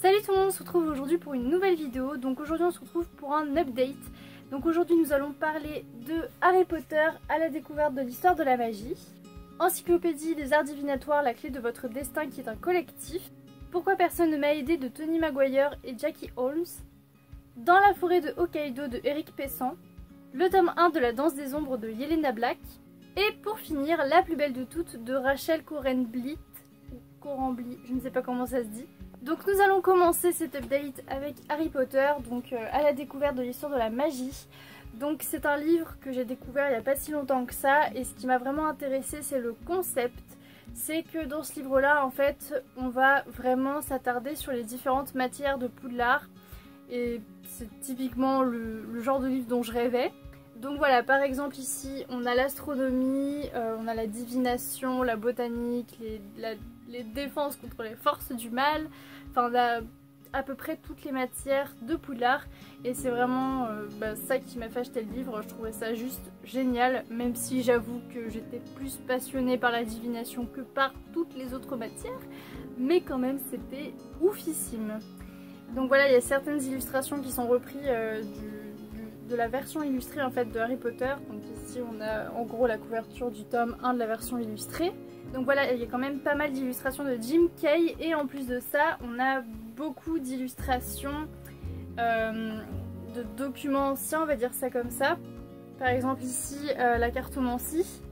Salut tout le monde, on se retrouve aujourd'hui pour une nouvelle vidéo. Donc aujourd'hui on se retrouve pour un update. Donc aujourd'hui nous allons parler de Harry Potter à la découverte de l'histoire de la magie, Encyclopédie des arts divinatoires, la clé de votre destin qui est un collectif, Pourquoi personne ne m'a aidé de Tony Maguire et Jackie Holmes, Dans la forêt de Hokkaido de Eric Pessan, le tome 1 de la danse des ombres de Yelena Black, et pour finir La plus belle de toutes de Rachel Corenblit, ou Corenblit, je ne sais pas comment ça se dit. Donc nous allons commencer cet update avec Harry Potter, donc à la découverte de l'histoire de la magie. Donc c'est un livre que j'ai découvert il n'y a pas si longtemps que ça, et ce qui m'a vraiment intéressée c'est le concept. C'est que dans ce livre là en fait on va vraiment s'attarder sur les différentes matières de Poudlard, et c'est typiquement le genre de livre dont je rêvais. Donc voilà, par exemple ici on a l'astronomie, on a la divination, la botanique, les défenses contre les forces du mal, enfin on a à peu près toutes les matières de Poudlard, et c'est vraiment ça qui m'a fait acheter le livre. Je trouvais ça juste génial, même si j'avoue que j'étais plus passionnée par la divination que par toutes les autres matières, mais quand même c'était oufissime. Donc voilà, il y a certaines illustrations qui sont reprises de la version illustrée en fait de Harry Potter. Donc ici on a en gros la couverture du tome 1 de la version illustrée. Donc voilà, il y a quand même pas mal d'illustrations de Jim Kay, et en plus de ça on a beaucoup d'illustrations de documents anciens, on va dire ça comme ça. Par exemple ici la cartomancie,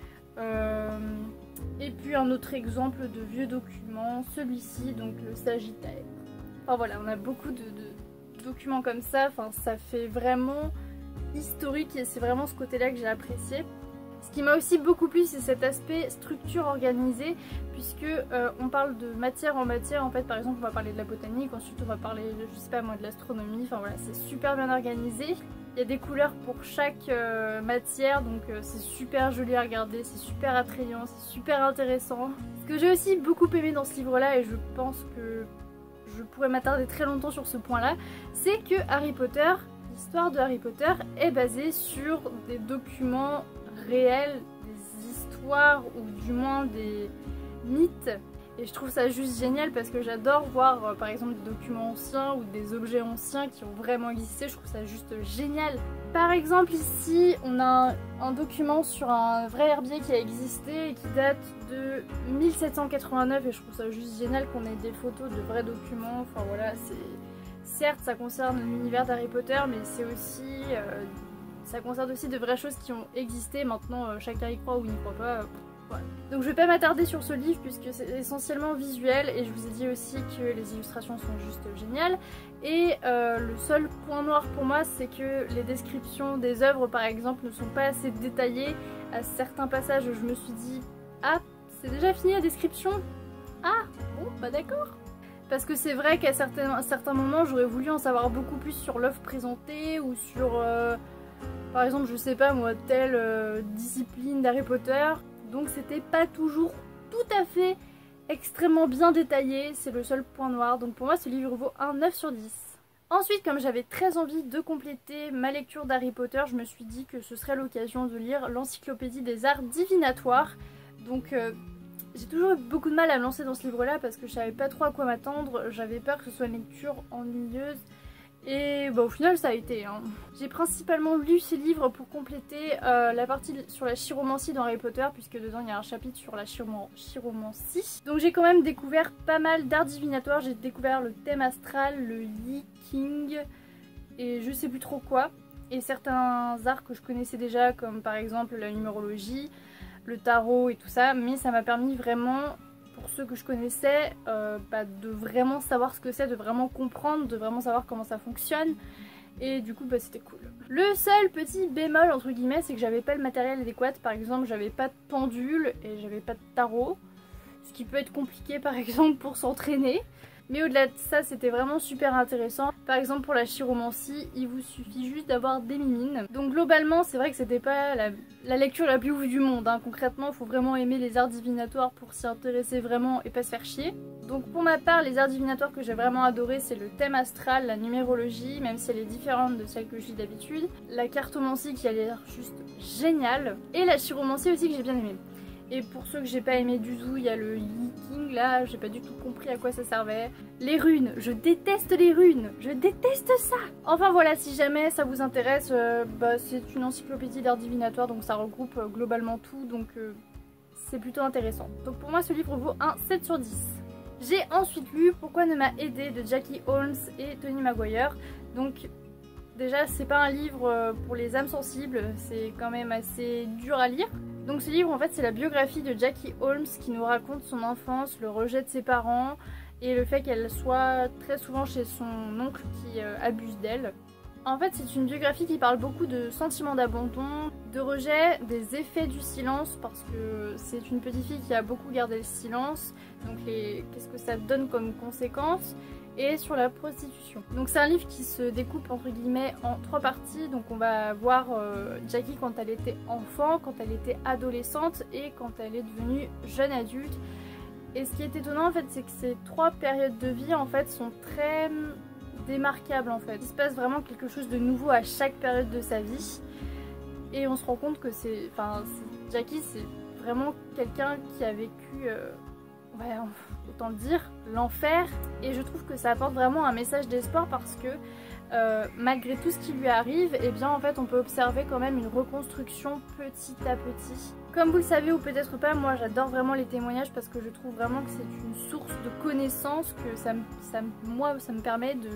et puis un autre exemple de vieux documents, celui-ci donc le Sagittaire. Enfin voilà, on a beaucoup de documents comme ça, enfin ça fait vraiment historique, et c'est vraiment ce côté-là que j'ai apprécié. Ce qui m'a aussi beaucoup plu, c'est cet aspect structure organisée, puisque on parle de matière en matière. En fait, par exemple, on va parler de la botanique, ensuite on va parler, je sais pas moi, de l'astronomie. Enfin voilà, c'est super bien organisé. Il y a des couleurs pour chaque matière, donc c'est super joli à regarder, c'est super attrayant, c'est super intéressant. Ce que j'ai aussi beaucoup aimé dans ce livre-là, et je pense que je pourrais m'attarder très longtemps sur ce point-là, c'est que Harry Potter, l'histoire de Harry Potter est basée sur des documents réels, des histoires ou du moins des mythes, et je trouve ça juste génial parce que j'adore voir par exemple des documents anciens ou des objets anciens qui ont vraiment existé. Je trouve ça juste génial. Par exemple ici on a un document sur un vrai herbier qui a existé et qui date de 1789, et je trouve ça juste génial qu'on ait des photos de vrais documents. Enfin voilà, c'est certes ça concerne l'univers d'Harry Potter, mais c'est aussi ça concerne aussi de vraies choses qui ont existé. Maintenant chacun y croit ou n'y croit pas. Voilà. Donc je vais pas m'attarder sur ce livre puisque c'est essentiellement visuel, et je vous ai dit aussi que les illustrations sont juste géniales. Et le seul point noir pour moi, c'est que les descriptions des œuvres par exemple ne sont pas assez détaillées. À certains passages je me suis dit ah, c'est déjà fini la description? Ah bon, bah d'accord. Parce que c'est vrai qu'à certains moments j'aurais voulu en savoir beaucoup plus sur l'œuvre présentée, ou sur par exemple je sais pas moi, telle discipline d'Harry Potter. Donc c'était pas toujours tout à fait extrêmement bien détaillé, c'est le seul point noir. Donc pour moi ce livre vaut un 9 sur 10. Ensuite, comme j'avais très envie de compléter ma lecture d'Harry Potter, je me suis dit que ce serait l'occasion de lire l'Encyclopédie des arts divinatoires. Donc j'ai toujours eu beaucoup de mal à me lancer dans ce livre là parce que je savais pas trop à quoi m'attendre, j'avais peur que ce soit une lecture ennuyeuse. Et bah, au final ça a été, hein. J'ai principalement lu ces livres pour compléter la partie sur la chiromancie dans Harry Potter, puisque dedans il y a un chapitre sur la chiromancie. Donc j'ai quand même découvert pas mal d'arts divinatoires. J'ai découvert le thème astral, le Yi King et je sais plus trop quoi. Et certains arts que je connaissais déjà, comme par exemple la numérologie, le tarot et tout ça. Mais ça m'a permis vraiment, pour ceux que je connaissais, de vraiment savoir ce que c'est, de vraiment comprendre, de vraiment savoir comment ça fonctionne. Et du coup c'était cool. Le seul petit bémol entre guillemets, c'est que j'avais pas le matériel adéquat. Par exemple j'avais pas de pendule et j'avais pas de tarot, ce qui peut être compliqué par exemple pour s'entraîner. Mais au-delà de ça c'était vraiment super intéressant. Par exemple pour la chiromancie, il vous suffit juste d'avoir des mimines. Donc globalement c'est vrai que c'était pas la lecture la plus ouf du monde, hein. Concrètement il faut vraiment aimer les arts divinatoires pour s'y intéresser vraiment et pas se faire chier. Donc pour ma part les arts divinatoires que j'ai vraiment adoré, c'est le thème astral, la numérologie, même si elle est différente de celle que je lis d'habitude, la cartomancie qui a l'air juste géniale, et la chiromancie aussi que j'ai bien aimée. Et pour ceux que j'ai pas aimé du tout, il y a le Yi-King là, j'ai pas du tout compris à quoi ça servait. Les runes, je déteste les runes, je déteste ça. Enfin voilà, si jamais ça vous intéresse, c'est une encyclopédie d'art divinatoire, donc ça regroupe globalement tout, donc c'est plutôt intéressant. Donc pour moi ce livre vaut un 7 sur 10. J'ai ensuite lu Pourquoi ne m'a aidé de Jackie Holmes et Tony Maguire. Donc déjà c'est pas un livre pour les âmes sensibles, c'est quand même assez dur à lire. Donc ce livre en fait c'est la biographie de Jackie Holmes qui nous raconte son enfance, le rejet de ses parents et le fait qu'elle soit très souvent chez son oncle qui abuse d'elle. En fait c'est une biographie qui parle beaucoup de sentiments d'abandon, de rejet, des effets du silence parce que c'est une petite fille qui a beaucoup gardé le silence, donc qu'est-ce que ça donne comme conséquence, et sur la prostitution. Donc c'est un livre qui se découpe entre guillemets en 3 parties, donc on va voir Jackie quand elle était enfant, quand elle était adolescente et quand elle est devenue jeune adulte. Et ce qui est étonnant en fait c'est que ces 3 périodes de vie en fait sont très démarquables en fait. Il se passe vraiment quelque chose de nouveau à chaque période de sa vie et on se rend compte que Jackie c'est vraiment quelqu'un qui a vécu autant le dire, l'enfer, et je trouve que ça apporte vraiment un message d'espoir parce que malgré tout ce qui lui arrive, et bien en fait on peut observer quand même une reconstruction petit à petit. Comme vous le savez ou peut-être pas, moi j'adore vraiment les témoignages parce que je trouve vraiment que c'est une source de connaissances, que moi ça me permet de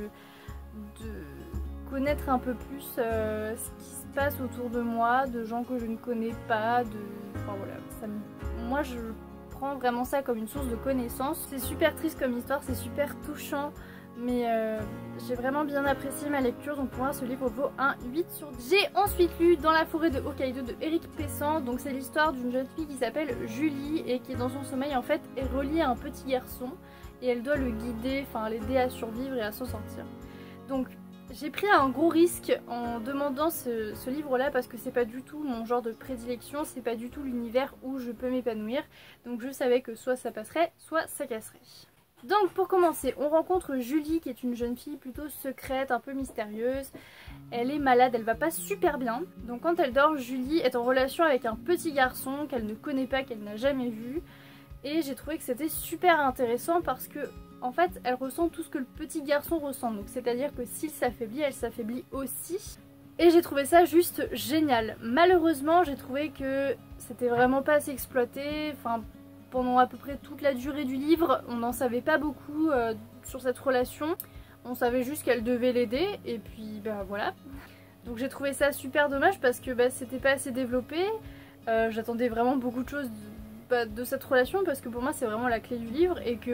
connaître un peu plus ce qui se passe autour de moi, de gens que je ne connais pas, enfin voilà, moi je prends vraiment ça comme une source de connaissances. C'est super triste comme histoire, c'est super touchant, mais j'ai vraiment bien apprécié ma lecture, donc pour moi ce livre vaut un 8 sur 10. J'ai ensuite lu Dans la forêt de Hokkaido de Eric Pessan, donc c'est l'histoire d'une jeune fille qui s'appelle Julie et qui dans son sommeil en fait est reliée à un petit garçon et elle doit le guider, enfin l'aider à survivre et à s'en sortir. Donc j'ai pris un gros risque en demandant ce livre-là parce que c'est pas du tout mon genre de prédilection, c'est pas du tout l'univers où je peux m'épanouir. Donc je savais que soit ça passerait, soit ça casserait. Donc pour commencer, on rencontre Julie qui est une jeune fille plutôt secrète, un peu mystérieuse. Elle est malade, elle va pas super bien. Donc quand elle dort, Julie est en relation avec un petit garçon qu'elle ne connaît pas, qu'elle n'a jamais vu. Et j'ai trouvé que c'était super intéressant parce que en fait, elle ressent tout ce que le petit garçon ressent. Donc c'est-à-dire que s'il s'affaiblit, elle s'affaiblit aussi. Et j'ai trouvé ça juste génial. Malheureusement, j'ai trouvé que c'était vraiment pas assez exploité. Enfin, pendant à peu près toute la durée du livre, on n'en savait pas beaucoup sur cette relation. On savait juste qu'elle devait l'aider et puis voilà. Donc j'ai trouvé ça super dommage parce que c'était pas assez développé. J'attendais vraiment beaucoup de choses de cette relation parce que pour moi c'est vraiment la clé du livre et que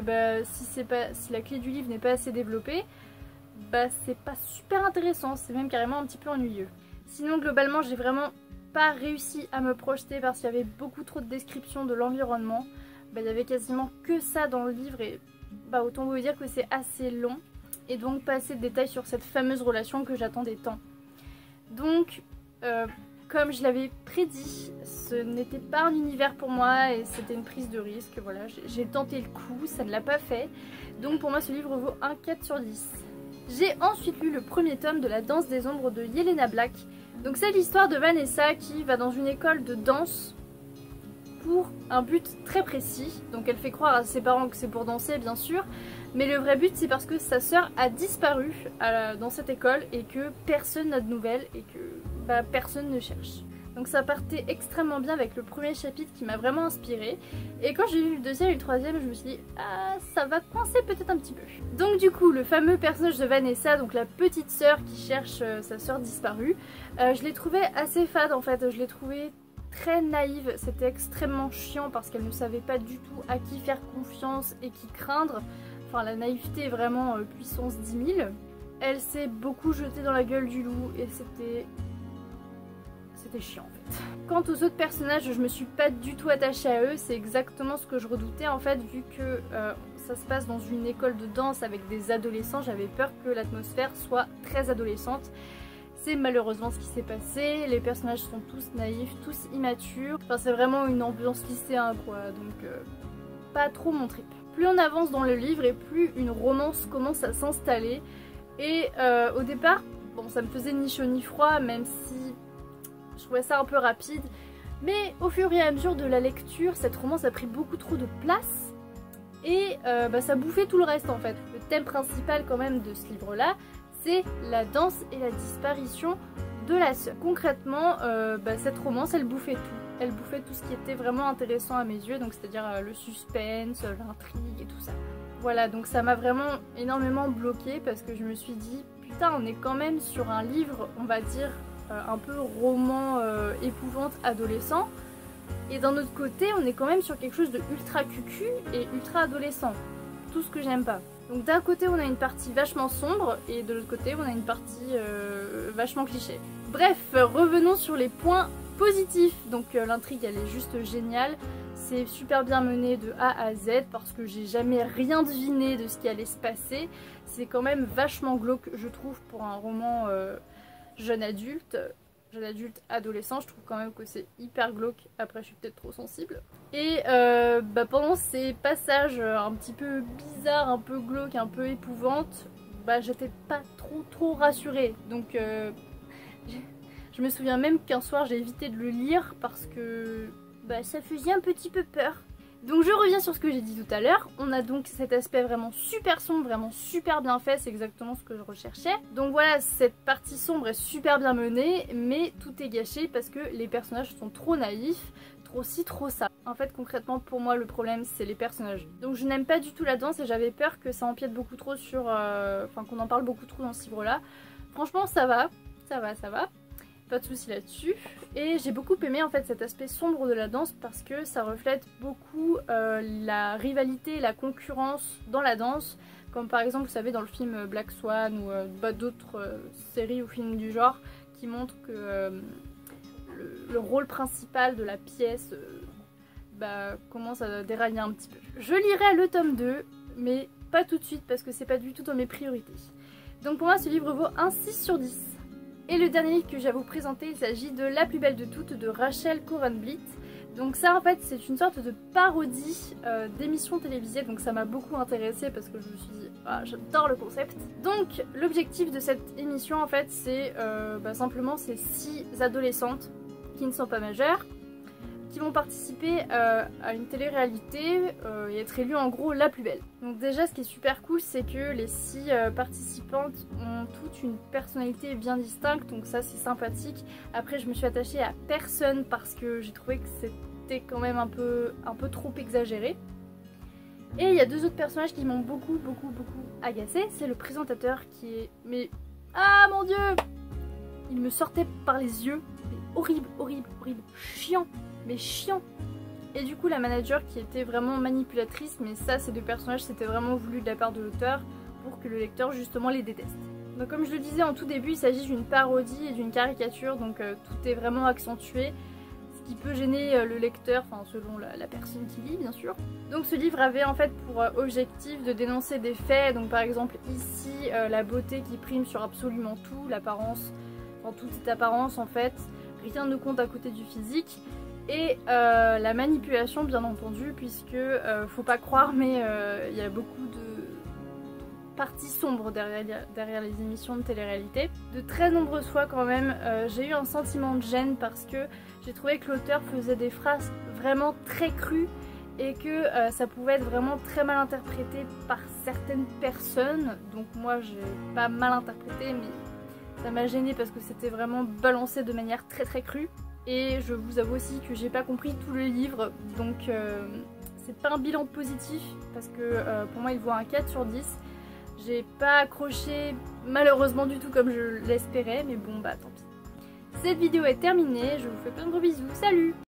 si la clé du livre n'est pas assez développée, c'est pas super intéressant, c'est même carrément un petit peu ennuyeux. Sinon globalement j'ai vraiment pas réussi à me projeter parce qu'il y avait beaucoup trop de descriptions de l'environnement. Il y avait quasiment que ça dans le livre et autant vous dire que c'est assez long et donc pas assez de détails sur cette fameuse relation que j'attendais tant. Donc comme je l'avais prédit, ce n'était pas un univers pour moi et c'était une prise de risque. Voilà, j'ai tenté le coup, ça ne l'a pas fait. Donc pour moi ce livre vaut un 4 sur 10. J'ai ensuite lu le premier tome de La danse des ombres de Yelena Black. Donc c'est l'histoire de Vanessa qui va dans une école de danse pour un but très précis. Donc elle fait croire à ses parents que c'est pour danser bien sûr. Mais le vrai but c'est parce que sa sœur a disparu dans cette école et que personne n'a de nouvelles et que personne ne cherche. Donc ça partait extrêmement bien avec le premier chapitre qui m'a vraiment inspirée. Et quand j'ai lu le deuxième et le troisième, je me suis dit ça va coincer peut-être un petit peu. Donc du coup le fameux personnage de Vanessa, donc la petite sœur qui cherche sa sœur disparue, je l'ai trouvé assez fade en fait, je l'ai trouvé très naïve, c'était extrêmement chiant parce qu'elle ne savait pas du tout à qui faire confiance et qui craindre. Enfin la naïveté est vraiment puissance 10 000. Elle s'est beaucoup jetée dans la gueule du loup et c'était chiant en fait. Quant aux autres personnages, je me suis pas du tout attachée à eux, c'est exactement ce que je redoutais en fait, vu que ça se passe dans une école de danse avec des adolescents, j'avais peur que l'atmosphère soit très adolescente. C'est malheureusement ce qui s'est passé, les personnages sont tous naïfs, tous immatures, enfin c'est vraiment une ambiance lycéen quoi, donc pas trop mon trip. Plus on avance dans le livre et plus une romance commence à s'installer et au départ, bon ça me faisait ni chaud ni froid même si je trouvais ça un peu rapide. Mais au fur et à mesure de la lecture, cette romance a pris beaucoup trop de place et ça bouffait tout le reste en fait. Le thème principal quand même de ce livre-là, c'est la danse et la disparition de la sœur. Concrètement, cette romance, elle bouffait tout. Elle bouffait tout ce qui était vraiment intéressant à mes yeux, donc c'est-à-dire le suspense, l'intrigue et tout ça. Voilà, donc ça m'a vraiment énormément bloquée parce que je me suis dit, putain, on est quand même sur un livre, on va dire, un peu roman épouvante adolescent. Et d'un autre côté, on est quand même sur quelque chose de ultra cucu et ultra adolescent. Tout ce que j'aime pas. Donc d'un côté, on a une partie vachement sombre et de l'autre côté, on a une partie vachement cliché. Bref, revenons sur les points positifs. Donc l'intrigue, elle est juste géniale. C'est super bien mené de A à Z parce que j'ai jamais rien deviné de ce qui allait se passer. C'est quand même vachement glauque, je trouve, pour un roman jeune adulte adolescent. Je trouve quand même que c'est hyper glauque. Après, je suis peut-être trop sensible. Et pendant ces passages un petit peu bizarres, un peu glauques, un peu épouvantes, j'étais pas trop rassurée. Donc je me souviens même qu'un soir j'ai évité de le lire parce que ça faisait un petit peu peur. Donc je reviens sur ce que j'ai dit tout à l'heure. On a donc cet aspect vraiment super sombre, vraiment super bien fait, c'est exactement ce que je recherchais. Donc voilà, cette partie sombre est super bien menée, mais tout est gâché parce que les personnages sont trop naïfs, trop ci, trop ça. En fait, concrètement, pour moi, le problème, c'est les personnages. Donc je n'aime pas du tout la danse et j'avais peur que ça empiète beaucoup trop sur... qu'on en parle beaucoup trop dans ce livre-là. Franchement, ça va. Pas de soucis là-dessus. Et j'ai beaucoup aimé en fait cet aspect sombre de la danse parce que ça reflète beaucoup la rivalité et la concurrence dans la danse. Comme par exemple, vous savez, dans le film Black Swan ou d'autres séries ou films du genre qui montrent que le rôle principal de la pièce commence à dérailler un petit peu. Je lirai le tome 2, mais pas tout de suite parce que c'est pas du tout dans mes priorités. Donc pour moi, ce livre vaut un 6 sur 10. Et le dernier livre que j'ai à vous présenter, il s'agit de La plus belle de toutes de Rachel Cohn-Blythe. Donc ça en fait c'est une sorte de parodie d'émission télévisée, donc ça m'a beaucoup intéressée parce que je me suis dit j'adore le concept. Donc l'objectif de cette émission en fait c'est simplement ces 6 adolescentes qui ne sont pas majeures, qui vont participer à une télé-réalité et être élues en gros la plus belle. Donc déjà ce qui est super cool c'est que les 6 participantes ont toutes une personnalité bien distincte, donc ça c'est sympathique. Après je me suis attachée à personne parce que j'ai trouvé que c'était quand même un peu trop exagéré. Et il y a 2 autres personnages qui m'ont beaucoup agacée. C'est le présentateur qui est... Mais... Ah mon dieu! Il me sortait par les yeux. Horrible. Chiant. Mais chiant. Et du coup la manager qui était vraiment manipulatrice, mais ça ces 2 personnages c'était vraiment voulu de la part de l'auteur pour que le lecteur justement les déteste. Donc comme je le disais en tout début, il s'agit d'une parodie et d'une caricature, donc tout est vraiment accentué, ce qui peut gêner le lecteur, enfin selon la personne qui lit bien sûr. Donc ce livre avait en fait pour objectif de dénoncer des faits, donc par exemple ici la beauté qui prime sur absolument tout, l'apparence, enfin toute cette apparence en fait, rien ne compte à côté du physique. Et la manipulation bien entendu, puisque faut pas croire mais il y a beaucoup de parties sombres derrière les émissions de télé-réalité. De très nombreuses fois quand même j'ai eu un sentiment de gêne parce que j'ai trouvé que l'auteur faisait des phrases vraiment très crues et que ça pouvait être vraiment très mal interprété par certaines personnes. Donc moi j'ai pas mal interprété mais ça m'a gênée parce que c'était vraiment balancé de manière très crue. Et je vous avoue aussi que j'ai pas compris tout le livre, donc c'est pas un bilan positif parce que pour moi il vaut un 4 sur 10. J'ai pas accroché malheureusement du tout comme je l'espérais, mais bon tant pis. Cette vidéo est terminée, je vous fais plein de gros bisous, salut!